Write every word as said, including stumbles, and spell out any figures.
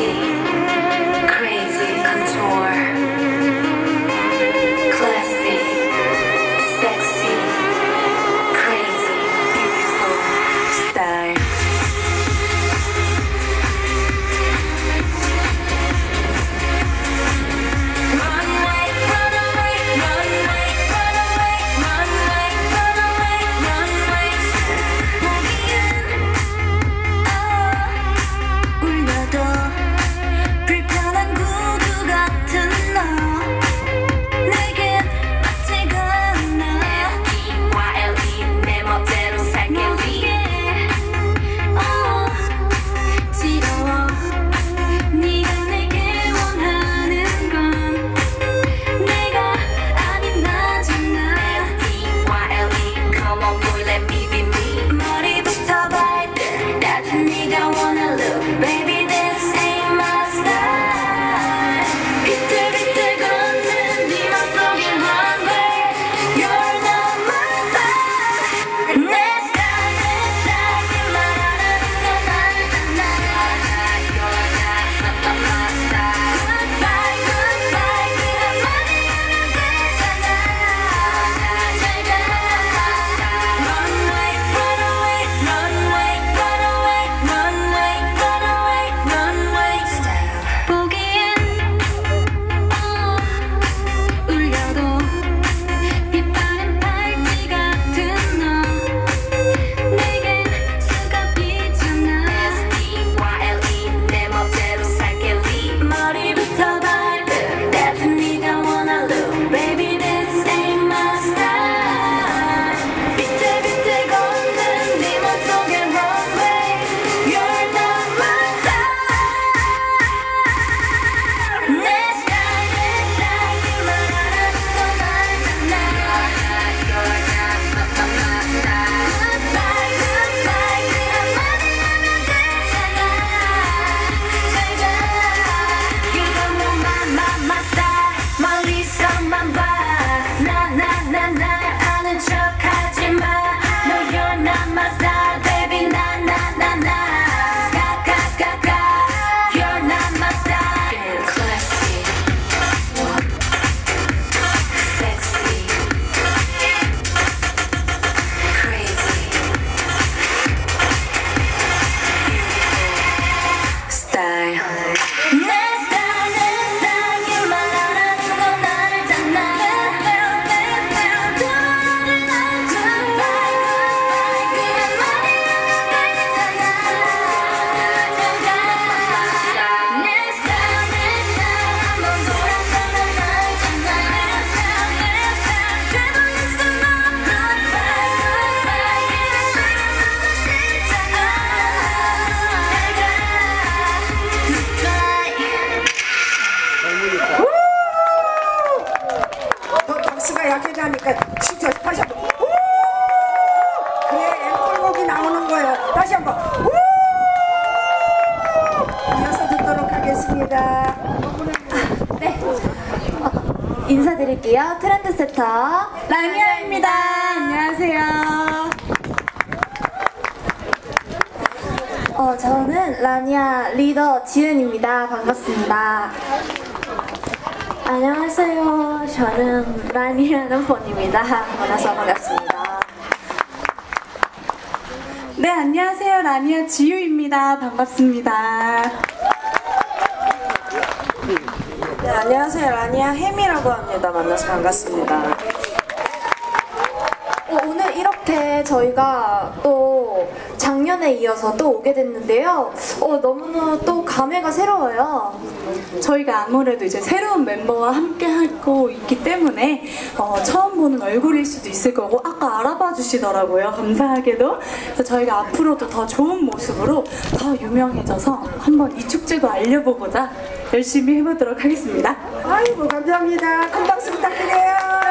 약해지니까 진짜 다시 한번 우! 그래 앵콜곡이 나오는 거예요. 다시 한번 우! 이어서 듣도록 하겠습니다. 네, 어, 인사드릴게요. 트렌드세터 라니아입니다. 안녕하세요. 어, 저는 라니아 리더 지은입니다. 반갑습니다. 안녕하세요. 저는 라니아 런폰입니다. 만나서 반갑습니다. 네, 안녕하세요. 라니아 지유입니다. 반갑습니다. 네, 안녕하세요. 라니아 햄이라고 합니다. 만나서 반갑습니다. 어, 오늘 이렇게 저희가 또 작년에 이어서 또 오게 됐는데요. 어, 너무나 또 감회가 새로워요. 저희가 아무래도 이제 새로운 멤버와 함께 하고 있기 때문에 어, 처음 보는 얼굴일 수도 있을 거고, 아까 알아봐 주시더라고요. 감사하게도. 그래서 저희가 앞으로도 더 좋은 모습으로 더 유명해져서 한번 이 축제도 알려보고자 열심히 해보도록 하겠습니다. 아이고 감사합니다. 큰 박수 부탁드려요.